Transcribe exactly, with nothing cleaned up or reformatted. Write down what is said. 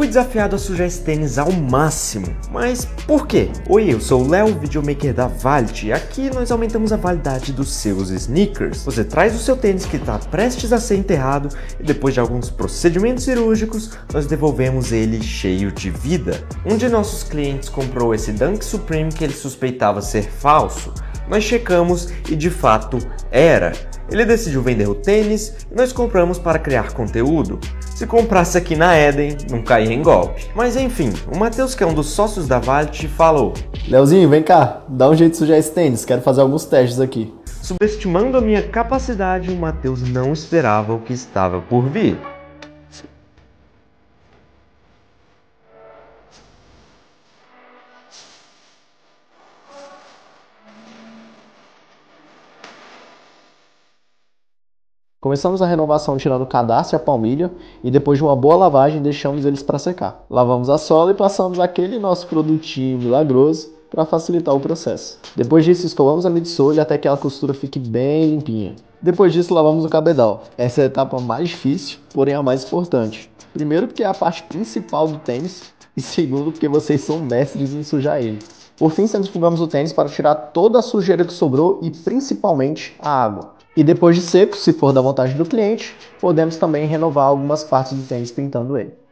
fui desafiado a sujar esse tênis ao máximo, mas por quê? Oi, eu sou o Léo, videomaker da Valet, e aqui nós aumentamos a validade dos seus sneakers. Você traz o seu tênis que está prestes a ser enterrado e depois de alguns procedimentos cirúrgicos, nós devolvemos ele cheio de vida. Um de nossos clientes comprou esse Dunk Supreme que ele suspeitava ser falso. Nós checamos e de fato era. Ele decidiu vender o tênis e nós compramos para criar conteúdo. Se comprasse aqui na Eden, não caía em golpe. Mas enfim, o Matheus, que é um dos sócios da Valet, falou: Leozinho, vem cá, dá um jeito de sujar esse tênis, quero fazer alguns testes aqui. Subestimando a minha capacidade, o Matheus não esperava o que estava por vir. Começamos a renovação tirando o cadastro e a palmilha e depois de uma boa lavagem deixamos eles para secar. Lavamos a sola e passamos aquele nosso produtinho milagroso para facilitar o processo. Depois disso escovamos a midsole até que a costura fique bem limpinha. Depois disso lavamos o cabedal. Essa é a etapa mais difícil, porém a mais importante. Primeiro porque é a parte principal do tênis e segundo porque vocês são mestres em sujar ele. Por fim, centrifugamos o tênis para tirar toda a sujeira que sobrou e principalmente a água. E depois de seco, se for da vontade do cliente, podemos também renovar algumas partes do tênis pintando ele.